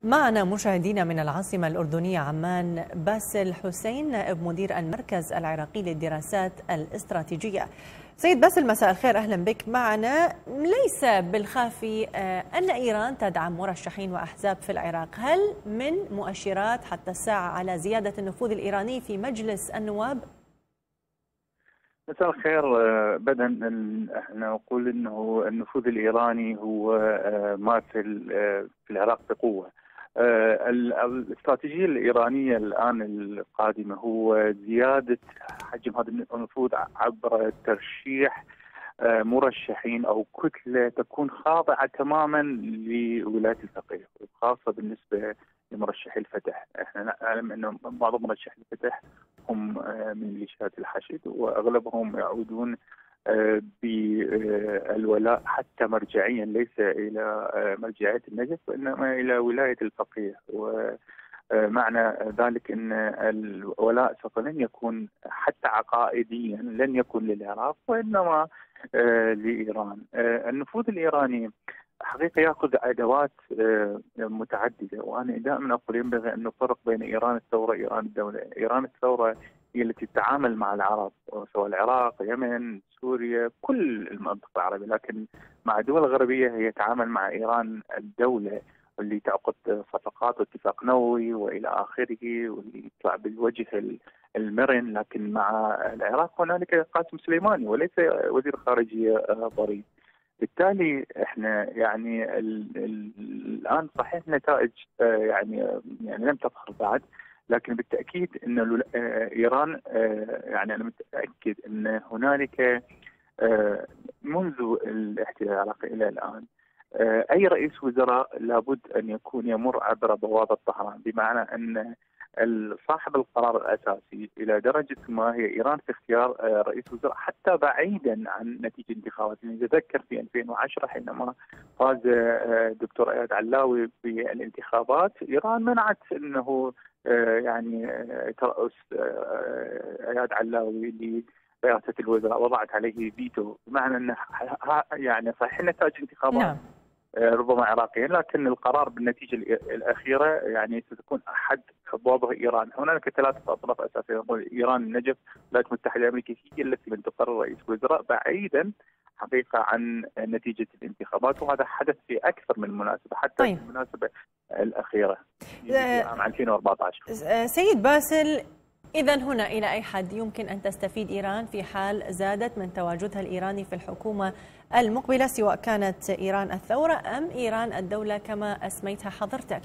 معنا مشاهدينا من العاصمة الأردنية عمان باسل حسين نائب مدير المركز العراقي للدراسات الاستراتيجية. سيد باسل، مساء الخير، أهلا بك معنا. ليس بالخافي أن إيران تدعم مرشحين وأحزاب في العراق، هل من مؤشرات حتى الساعة على زيادة النفوذ الإيراني في مجلس النواب؟ مساء الخير. بدءا احنا نقول انه النفوذ الايراني هو ماثل في العراق بقوه. الاستراتيجيه الايرانيه الان القادمه هو زياده حجم هذا النفوذ عبر ترشيح مرشحين او كتله تكون خاضعه تماما لولايه الفقيه، وخاصه بالنسبه لمرشحي الفتح. احنا نعلم انه بعض مرشحي الفتح هم من ميليشيات الحشد، واغلبهم يعودون بالولاء حتى مرجعيا ليس الى مرجعيه النجف وانما الى ولايه الفقيه. ومعنى ذلك ان الولاء سوف لن يكون حتى عقائديا لن يكون للعراق وانما لايران. النفوذ الايراني حقيقة يأخذ أدوات متعددة، وأنا دائما أقول ينبغي أن نفرق بين إيران الثورة وإيران الدولة. إيران الثورة هي التي تتعامل مع العرب، سواء العراق، اليمن، سوريا، كل المنطقة العربية، لكن مع الدول الغربية هي تتعامل مع إيران الدولة واللي تعقد صفقات واتفاق نووي وإلى آخره، واللي يطلع بالوجه المرن. لكن مع العراق هنالك قاسم سليماني وليس وزير خارجية ضريب. بالتالي احنا يعني الان صحيح نتائج يعني لم تظهر بعد، لكن بالتاكيد ان ايران يعني انا متاكد ان هنالك منذ الاحتلال العراقي الى الان اي رئيس وزراء لابد ان يكون يمر عبر بوابه طهران، بمعنى ان صاحب القرار الاساسي الى درجه ما هي ايران في اختيار رئيس وزراء حتى بعيدا عن نتيجه انتخابات. نتذكر في 2010 حينما فاز الدكتور اياد علاوي بالانتخابات، ايران منعت انه يعني ترأس اياد علاوي لرئاسه الوزراء، وضعت عليه فيتو، بمعنى انه يعني صحيح نتائج انتخابات نعم. ربما عراقيا، لكن القرار بالنتيجه الاخيره يعني ستكون احد ابوابه ايران. هنالك ثلاثه اطراف اساسيه، ايران، النجف، الولايات المتحده الامريكيه، هي التي من تقرر رئيس وزراء بعيدا حقيقه عن نتيجه الانتخابات، وهذا حدث في اكثر من مناسبه، حتى طيب. في المناسبه الاخيره في عام 2014. سيد باسل، إذن هنا إلى أي حد يمكن أن تستفيد إيران في حال زادت من تواجدها الإيراني في الحكومة المقبلة، سواء كانت إيران الثورة أم إيران الدولة كما أسميتها حضرتك؟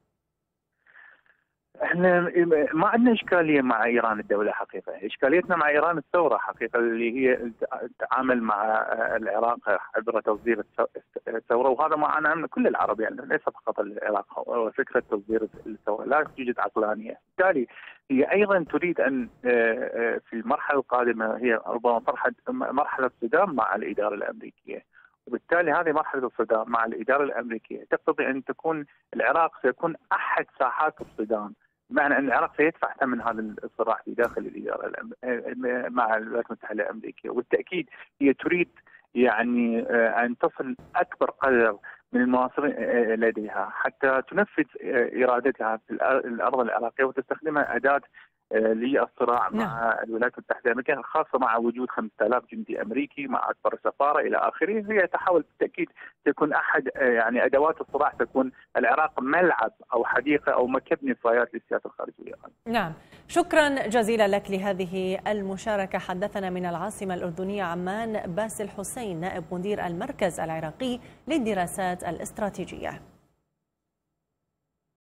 احنا ما عندنا اشكاليه مع ايران الدوله حقيقه، اشكاليتنا مع ايران الثوره حقيقه، اللي هي التعامل مع العراق عبر تصدير الثوره، وهذا ما انا كل العرب، يعني ليس فقط العراق، وفكره تصدير الثوره لا توجد عقلانيه. بالتالي هي ايضا تريد ان في المرحله القادمه هي ربما مرحله صدام مع الاداره الامريكيه، وبالتالي هذه مرحله الصدام مع الاداره الامريكيه تقتضي ان تكون العراق سيكون احد ساحات الصدام، بمعنى ان العراق سيدفع ثمن هذا الصراع في داخل الاداره مع الولايات المتحده الامريكيه. وبالتاكيد هي تريد يعني ان تصل اكبر قدر من المناصب لديها حتى تنفذ ارادتها في الارض العراقيه وتستخدمها اداه للصراع مع الولايات المتحده الامريكيه، خاصه مع وجود 5000 جندي امريكي مع اكبر سفاره الى اخره. هي تحاول بالتاكيد تكون احد يعني ادوات الصراع، تكون العراق ملعب او حديقه او مكب نفايات للسياسه الخارجيه الايرانيه. نعم، شكرا جزيلا لك لهذه المشاركه. حدثنا من العاصمه الاردنيه عمان باسل حسين نائب مدير المركز العراقي للدراسات الاستراتيجيه.